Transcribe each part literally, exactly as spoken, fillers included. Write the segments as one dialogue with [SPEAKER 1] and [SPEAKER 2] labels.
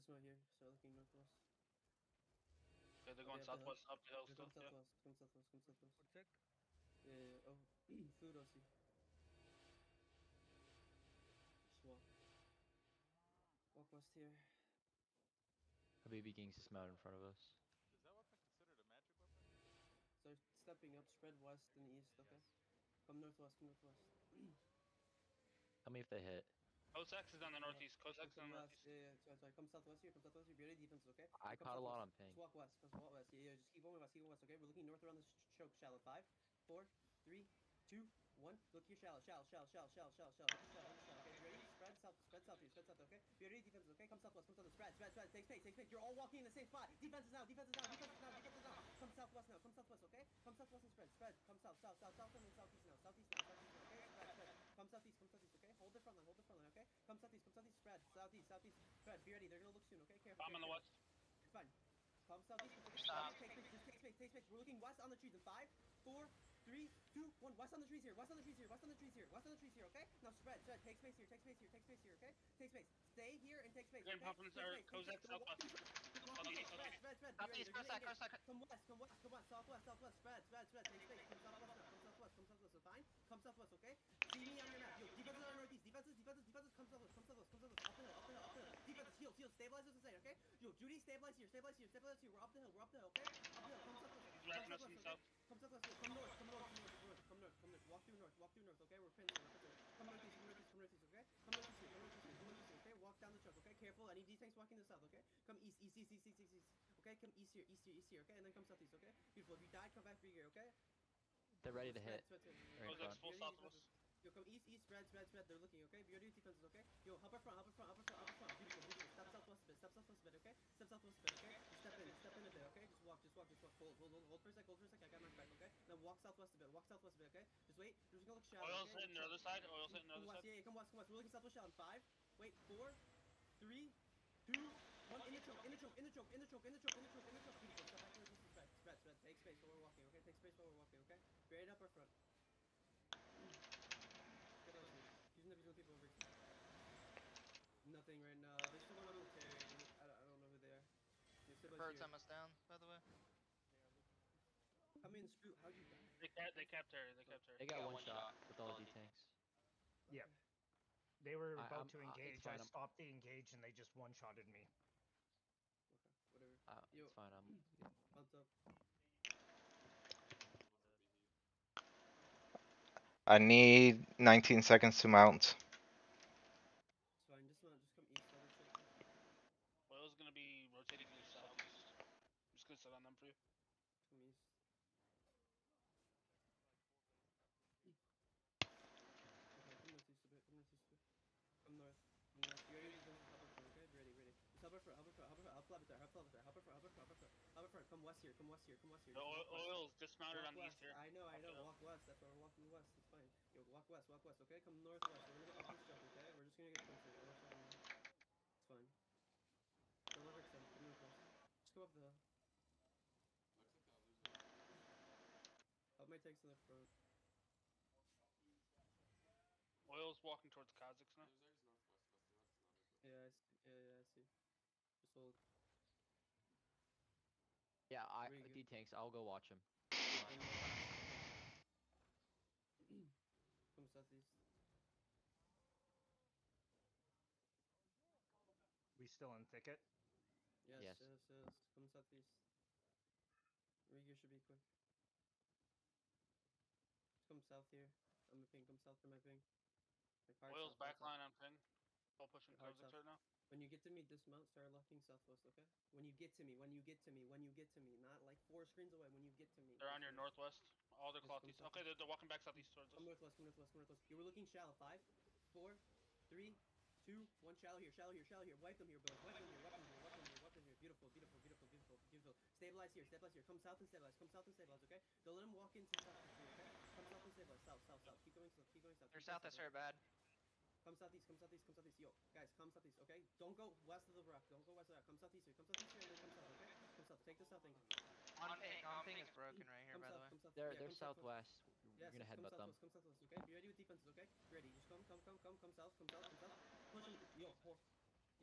[SPEAKER 1] dismount here. Start looking northwest.
[SPEAKER 2] Okay, they're
[SPEAKER 1] I'll
[SPEAKER 2] going
[SPEAKER 1] be up the hill.
[SPEAKER 2] southwest, up the hill
[SPEAKER 1] Yeah,
[SPEAKER 2] still.
[SPEAKER 1] come
[SPEAKER 2] Yeah.
[SPEAKER 1] southwest. Come southwest. Come southwest.
[SPEAKER 3] One sec.
[SPEAKER 1] Yeah, yeah, yeah. Oh, food O C. Just walk. Walk west here.
[SPEAKER 4] Habibi getting dismounted in front of us.
[SPEAKER 5] Is that weapon considered a magic weapon?
[SPEAKER 1] Start stepping up. Spread west and east. Okay.
[SPEAKER 5] Yes.
[SPEAKER 1] Come northwest. Come northwest.
[SPEAKER 4] Tell me if they hit.
[SPEAKER 2] Cossacks is on the
[SPEAKER 1] Come
[SPEAKER 2] northeast.
[SPEAKER 1] west.
[SPEAKER 2] Cossacks is
[SPEAKER 1] Come
[SPEAKER 2] on the
[SPEAKER 1] west.
[SPEAKER 2] northeast.
[SPEAKER 1] Yeah, yeah. Sorry, sorry. Come southwest here. Come southwest here. Be ready. Defenses. Okay.
[SPEAKER 4] I
[SPEAKER 1] Yeah, come
[SPEAKER 4] caught a lot
[SPEAKER 1] southwest.
[SPEAKER 4] on ping.
[SPEAKER 1] Just walk west. Just walk west. Yeah, yeah. Just keep going west. Keep going west. Okay. We're looking north around this ch- choke. Shallow. Five, four, three, two, one. Look your shallow. Shallow. Shallow. Shallow. Shallow. Shallow. Shallow. Look your shallow. Look your shallow. Okay. Be ready. Spread south. Spread south here. Spread south. Okay. Be ready. Defenses. Okay. Come southwest. Come southwest. Spread. Spread. Spread. Take space. Take space. You're all walking in the same spot. Defenses now. Defenses now. Defenses now. Defenses now. Come southwest now. Come southwest. Okay. Come southwest and spread. Spread. Come south. South. South. South and then southeast now. Southeast now. Southeast now. Okay. Spread. Spread. Come southeast. Come southeast. Okay. Hold the front line. Hold the front line. Okay. Come southeast. Come southeast. Spread. Southeast. Southeast. Spread. Be ready. They're gonna look soon. Okay. Careful.
[SPEAKER 2] I'm on the
[SPEAKER 1] careful.
[SPEAKER 2] west.
[SPEAKER 1] It's fine. Come southeast.
[SPEAKER 3] Stop.
[SPEAKER 1] Take space. Just take space. Take space. We're looking west on the trees in five, four, three, two, one. West on the trees here. West on the trees here. West on the trees here. West on the trees here. Okay. Now spread. Spread. Take space here. Take space here. Take space here. Okay. Take space. Stay here and take space.
[SPEAKER 2] Again,
[SPEAKER 1] Okay.
[SPEAKER 2] Pumpkins
[SPEAKER 1] Take
[SPEAKER 2] are
[SPEAKER 1] space. Take
[SPEAKER 2] Cossacks
[SPEAKER 1] space. Walk-
[SPEAKER 2] southwest.
[SPEAKER 1] walk-
[SPEAKER 2] Southeast,
[SPEAKER 1] Spread.
[SPEAKER 2] southeast.
[SPEAKER 1] Spread. Spread. Be ready.
[SPEAKER 3] Southeast,
[SPEAKER 1] They're gonna
[SPEAKER 3] Cossack,
[SPEAKER 1] engage.
[SPEAKER 3] Cossack.
[SPEAKER 1] Come west. Come west. Come west. Southwest. Southwest. Spread. Spread. Spread. Take space. Come southwest now. Come southwest. Come southwest. So fine. Come southwest. Okay. See me on your map. Yo, defenses are northeast. Defenses. Defenses. Defenses. Come southwest. Come southwest. Come southwest. Up the hill. Up the hill. Up the hill. Defenses. Heal. Heal. Stabilize us inside. Okay. Yo, Judy. Stabilize here. Stabilize here. Stabilize here. We're up the hill. We're up the hill. Okay. Up the hill. Come southwest.
[SPEAKER 2] He's
[SPEAKER 1] Come
[SPEAKER 2] wrapping us
[SPEAKER 1] southwest.
[SPEAKER 2] from
[SPEAKER 1] Okay.
[SPEAKER 2] south.
[SPEAKER 1] Come southwest. Come north. Come north. Come north. Come north. Come north. Come north. Walk through north. Walk through north. Okay. We're pinning. We're pinning. Come northeast. Come northeast. Come northeast. Okay. Come northeast here. Come northeast here. Come northeast here. Okay. Walk down the truck. Okay. Careful. Any D-tanks walking to the south. Okay. Come east. East. East. East. East. East. East. Okay. Come east here. East here. East here. Okay. And then come southeast. Okay. Beautiful. If you died, come back for here. Okay.
[SPEAKER 4] They're ready to
[SPEAKER 1] Spread,
[SPEAKER 4] hit.
[SPEAKER 1] spread, spread.
[SPEAKER 4] They're in
[SPEAKER 2] Cossacks
[SPEAKER 4] front.
[SPEAKER 2] full
[SPEAKER 1] Beauty
[SPEAKER 2] southwest.
[SPEAKER 1] defenses. Yo, come east, east, spread, spread, spread. They're looking, okay? Beauty defenses, okay? Yo, help up front, help up front, help up front, help up front. Beautiful, beautiful. Step southwest a bit, step southwest a bit, okay? Step southwest a bit, okay? Just step in, step in a bit, okay? Just walk, just walk, just walk. Hold, hold, hold, hold for a sec, hold for a sec. I got my back, okay? Now walk southwest a bit, walk southwest a bit, okay? Just wait. You're just gonna look shallow,
[SPEAKER 2] Oil's
[SPEAKER 1] okay?
[SPEAKER 2] hitting the other side. Oil's hitting the
[SPEAKER 1] Come
[SPEAKER 2] other
[SPEAKER 1] west,
[SPEAKER 2] side.
[SPEAKER 1] yeah, yeah, come west, come west. We're looking southwest shallow in five. Wait, four, three, two, one. In the choke, in the choke, in the choke, in the choke, in the choke, in the choke, in the choke. Beautiful. Step back to the distance, spread, spread, spread. Take space while we're walking, okay? Take space while we're walking, okay? Buried up our front. Good on you. Using the visual people over here. Nothing right now. There's someone on the terrain. I don't, I don't know who they are. Your siblings
[SPEAKER 3] Birds
[SPEAKER 1] here.
[SPEAKER 3] almost down, by the way.
[SPEAKER 1] Come in, Scoot. How'd you die?
[SPEAKER 2] They kept, they kept her. They kept her.
[SPEAKER 4] They got one shot with all the D-tanks.
[SPEAKER 6] Yep.
[SPEAKER 1] Okay.
[SPEAKER 6] They were
[SPEAKER 4] I-
[SPEAKER 6] about
[SPEAKER 4] I'm-
[SPEAKER 6] to
[SPEAKER 4] uh, it's
[SPEAKER 6] engage.
[SPEAKER 4] fine,
[SPEAKER 6] I
[SPEAKER 4] I'm-
[SPEAKER 6] stopped the engage and they just one-shotted me.
[SPEAKER 1] Okay. Whatever.
[SPEAKER 4] Uh,
[SPEAKER 1] Yo.
[SPEAKER 4] it's fine. I'm.
[SPEAKER 1] Mount up.
[SPEAKER 7] I need nineteen seconds to mount.
[SPEAKER 1] It's fine. Just mount. Just come east. Double check.
[SPEAKER 2] Oil's gonna be rotating to the southeast. I'm just gonna sit on them for you.
[SPEAKER 1] Come east. Okay. Come northeast a bit. Come northeast a bit. Come north. Come north. You ready? Just help up front. Okay. Be ready. Ready. Just help up front. Help up front. Help up front. Help up there. Help up there. Help up front. Help up front. Help up front. Help up front. Come west here. Come west here. Come west here.
[SPEAKER 2] The
[SPEAKER 1] Just
[SPEAKER 2] oil,
[SPEAKER 1] walk west.
[SPEAKER 2] oil's dismounted
[SPEAKER 1] Walk
[SPEAKER 2] on the
[SPEAKER 1] west.
[SPEAKER 2] east here.
[SPEAKER 1] I know, I know.
[SPEAKER 2] Okay.
[SPEAKER 1] Walk west. That's why we're walking west. It's fine. Yo, walk west. Walk west. Okay. Come northwest. We're gonna get up this truck. Okay. We're just gonna get closer. I want you to- It's fine. Don't overextend. Come northwest. Just go up the hill. Help my tanks in the front.
[SPEAKER 2] Oil's walking towards Kazakhs now.
[SPEAKER 1] Yeah, I see. Yeah, yeah, I see. Just hold.
[SPEAKER 4] Yeah, I
[SPEAKER 1] Where you go?
[SPEAKER 4] D-tanks. I'll go watch them.
[SPEAKER 1] Come Come southeast.
[SPEAKER 6] We still in thicket?
[SPEAKER 1] Yes,
[SPEAKER 4] Yes.
[SPEAKER 1] yes, yes. Come southeast. Rieger should be quick. Just come south here. I'm a ping. Come south for my ping. Like hard
[SPEAKER 2] Oil's
[SPEAKER 1] south, hard south.
[SPEAKER 2] backline on ping. All pushing
[SPEAKER 1] Hard
[SPEAKER 2] Kazakhs
[SPEAKER 1] south.
[SPEAKER 2] right now.
[SPEAKER 1] When you get to me, dismount, start locking southwest, okay? When you get to me, when you get to me, when you get to me, not like four screens away, when you get to me.
[SPEAKER 2] They're on your
[SPEAKER 1] dismount.
[SPEAKER 2] northwest. All their
[SPEAKER 1] Yes,
[SPEAKER 2] cloth
[SPEAKER 1] come
[SPEAKER 2] east.
[SPEAKER 1] south.
[SPEAKER 2] Okay, they're, they're walking back southeast towards us.
[SPEAKER 1] Come northwest, come northwest, come northwest. You were looking shallow. Five, four, three, two, one. Shallow here, shallow here, shallow here. Wipe them here, boys. Wipe them here, wipe them here, wipe them here, wipe them here. Beautiful, beautiful, beautiful, beautiful, beautiful. Stabilize here, stabilize here. Come south and stabilize. Come south and stabilize, okay? Don't let them walk into south here, okay? Come south and stabilize. South, south, south. Keep going south, keep going south.
[SPEAKER 3] They're
[SPEAKER 1] keep going
[SPEAKER 3] south, I
[SPEAKER 1] okay?
[SPEAKER 3] swear, bad.
[SPEAKER 1] Come southeast, come southeast, come southeast. Yo, guys, come southeast, okay? Don't go west of the rock. Don't go west of that. Come southeast here. Come southeast here and then come south, okay? Come south. Take the south angle.
[SPEAKER 3] On ping, on ping is broken right here,
[SPEAKER 1] Come
[SPEAKER 3] by the
[SPEAKER 1] south,
[SPEAKER 3] way.
[SPEAKER 1] come south.
[SPEAKER 4] They're
[SPEAKER 1] Yeah,
[SPEAKER 4] they're
[SPEAKER 1] come southwest.
[SPEAKER 4] southwest. You're
[SPEAKER 1] Yes,
[SPEAKER 4] gonna
[SPEAKER 1] yes, come
[SPEAKER 4] headbutt them.
[SPEAKER 1] southwest, come southwest, okay? Be ready with defenses, okay? Be ready. Just come, come, come, come, come south, come south, come south. Push him. Yo, hold.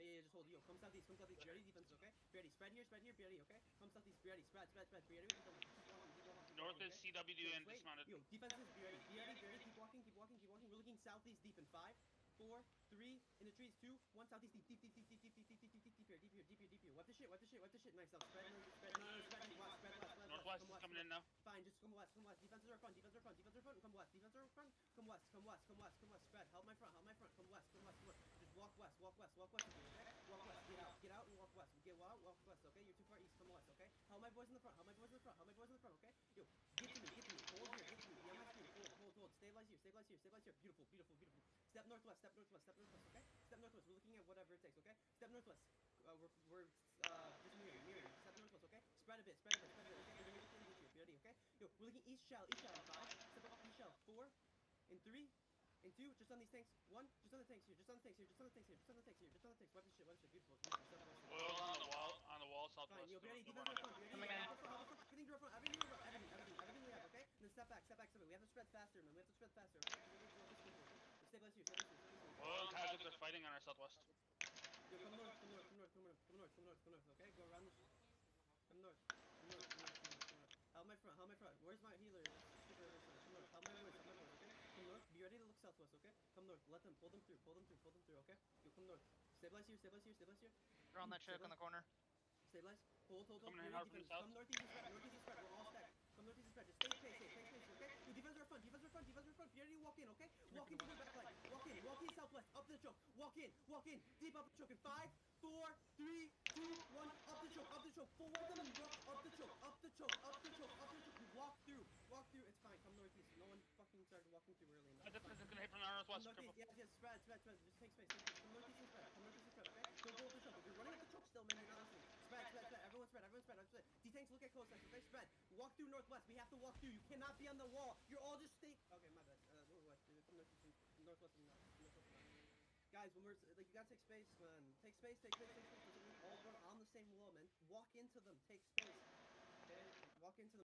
[SPEAKER 1] Yeah, yeah, just hold. Yo, come southeast, come southeast. Be ready, defense, okay? Be ready. Spread here, spread here, be ready, okay? Come southeast, be ready. Spread, spread, spread. Be ready. Keep walking, keep walking, keep walking, keep
[SPEAKER 2] North
[SPEAKER 1] walking,
[SPEAKER 2] is
[SPEAKER 1] okay?
[SPEAKER 2] C W D
[SPEAKER 1] Yo,
[SPEAKER 2] and
[SPEAKER 1] just wait.
[SPEAKER 2] dismounted.
[SPEAKER 1] Yo, defenses, be ready. Be ready, be ready. Keep walking, keep walking, keep walking. We're looking southeast deep in five, four, three, in the trees, two, one. Southeast deep, deep, deep, deep, deep, deep, deep, deep, deep, deep, deep, deep here, deep here, deep here, deep here. Wipe the shit, wipe the shit, wipe the shit. Nice. Now spread, no, spread, no, no, spread west, spread west, west,
[SPEAKER 2] Northwest
[SPEAKER 1] Come
[SPEAKER 2] is
[SPEAKER 1] west,
[SPEAKER 2] coming
[SPEAKER 1] come
[SPEAKER 2] in now.
[SPEAKER 1] west. Fine, just come west, come west. Defenses are front, defenses are front, defenses are front. Come west, defenses are front. Come west, come west, come west, come west. Spread. Help my front, help my front. Come west, come west, come west. Just walk west, walk west, walk west. Okay? Walk west. Get out, get out, and walk west. Get out, walk west. Okay? You're too far east. Come west. Okay? Help my boys in the front. Help my boys in the front. Help my boys in the front. Okay? Yo, get to me, get to me. Hold here, get to me. Be on my screen. Hold, hold, hold. Stabilize here, stabilize here, stabilize here. Beautiful, beautiful, beautiful. Step northwest, step northwest, step northwest. Okay? Step northwest. We're looking at whatever it takes. Okay? Step northwest. Uh, we're we're uh just mirroring, mirroring. Step northwest. Okay? Spread a bit, spread a bit, spread a bit. Okay? We're gonna get to engage here. Be ready. Okay? Yo, we're looking east shell, east shell. Five. Step up east shell. Four. In three. In two, just on these tanks. One, just on the tanks here, just on the tanks here, just on the tanks here, just on the tanks here, just on the tanks. Wipe the shit, wipe the shit. Beautiful, beautiful. Step west here.
[SPEAKER 2] Oil's on the wall, on the wall,
[SPEAKER 1] Fine,
[SPEAKER 2] southwest.
[SPEAKER 1] yo, be ready.
[SPEAKER 2] No, no
[SPEAKER 1] Defense
[SPEAKER 2] more
[SPEAKER 1] are
[SPEAKER 2] on
[SPEAKER 1] front.
[SPEAKER 2] it.
[SPEAKER 1] Be ready.
[SPEAKER 3] Coming in.
[SPEAKER 1] Front, front, front, Everything to our front. Everything to our front. Everything, everything, everything we have. Okay. And then step back, step back, step back. We have to spread faster, man. We have to spread faster. Okay. Stabilize here, stabilize here, stabilize here.
[SPEAKER 2] Oil and Kazakh are fighting on our southwest.
[SPEAKER 1] Yo, come north, come north, come north, come north, come north, come north, come north. Okay. Go around the. Come north. Come north. Come north. Come north. Come north. Help my front. Help my front. Where's my healer? Super reversal. Come north. Help my boys. Help my boys. Okay. Come north. Be ready to look southwest. Okay. Come north. Let them pull them through. Pull them through. Pull them through. Okay. Yo, come north. Stabilize here. Stabilize here. Stabilize here.
[SPEAKER 3] They're on that chick on the corner.
[SPEAKER 1] Stabilize. Hold, hold, hold.
[SPEAKER 2] Coming in
[SPEAKER 1] Be ready,
[SPEAKER 2] hard from the
[SPEAKER 1] defense.
[SPEAKER 2] south.
[SPEAKER 1] Come northeast and spread. Northeast and spread. We're all stacked. Come northeast and spread. Just stay space. Stay space. Okay. Your defense are front. Defense are front. Defense are front. Be ready to walk in. Okay. Walk into the back line. Walk in. Walk in southwest. Up the choke. Walk in. Walk in. Deep up the choke. In five, four, three, two, one. Up the choke. Up the choke. Full welcome and walk up the choke. Up the choke. Up the choke. Up the choke. You walk through. Walk through. It's fine. Come northeast. No one fucking started walking through early enough.
[SPEAKER 2] Uh, This
[SPEAKER 1] It's fine.
[SPEAKER 2] is gonna hit from our
[SPEAKER 1] Come
[SPEAKER 2] northwest.
[SPEAKER 1] northeast,
[SPEAKER 2] Careful.
[SPEAKER 1] yes, yes, spread, spread, spread. Just take space, take space. Come northeast and spread. Come northeast and spread, okay? Don't go up the choke. If you're running up the choke still, man, you're not listening. Spread, spread, spread. Everyone spread, everyone spread, everyone spread. D-tanks, look at close section, okay? Spread. Walk through northwest. We have to walk through. You cannot be on the wall. You're all just stay. Okay, my bad. Uh, northwest. Come northeast and northwest and north. Northwest and north. Guys, when we're like, you gotta take space, man. Take space, take space, take space. Doesn't mean all run on the same wall, man. Walk into them. Take space. Okay? Walk into them.